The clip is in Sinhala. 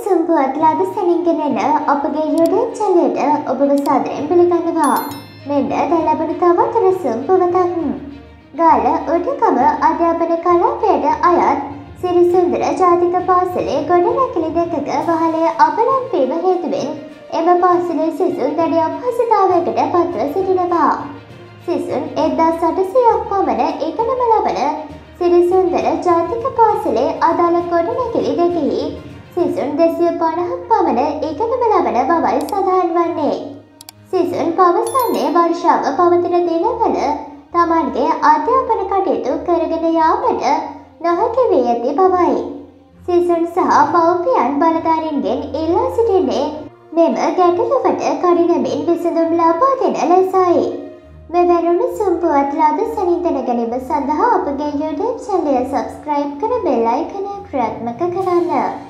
සම්පුවත් ලද සැනින්ගෙනෙන අපගේ YouTube චැනලයට ඔබව සාදරයෙන් පිළිගන්නවා. මෙන්න දැන් ලැබෙන තවත් රසම් පුවතක්. ගාල උඩකම අධ්‍යාපන කලාපයට අයත් සිරිසුන්දර ජාතික පාසලේ ගොඩනැගිලි දෙකක වහලය අබලන් වීම හේතුවෙන් එම පාසලේ සිසුන් දැඩි අපහසුතාවයකට පත්ව සිටිනවා. සිසුන් 1800ක් පමණ ඉගෙනම ලබන සිරිසුන්දර ජාතික පාසලේ අදාළ ගොඩනැගිලි දෙකෙහි සිසුන් 250ක් පමණ ඉගෙනම ලබන බවයි සඳහන් වන්නේ. සිසුන් පවසන්නේ වර්ෂාව පවතින දිනවල තමන්ගේ අධ්‍යාපන කටයුතු කරගෙන යාමට නොහැකි වී ඇති බවයි. සිසුන් සහ මව්පියන් බලධාරීන්ගෙන් ඉල්ලා සිටින්නේ මෙම ගැටලුවට කඩිනමින් විසඳුම් ලබා දෙන ලෙසයි. මෙවැනි සම්පුවත් ලද සැනින් දැනගැනීම සඳහා අපගේ YouTube channel සබස්ක්‍රයිබ් කර බෙල් අයිකනය ක්‍රියාත්මක කරන්න.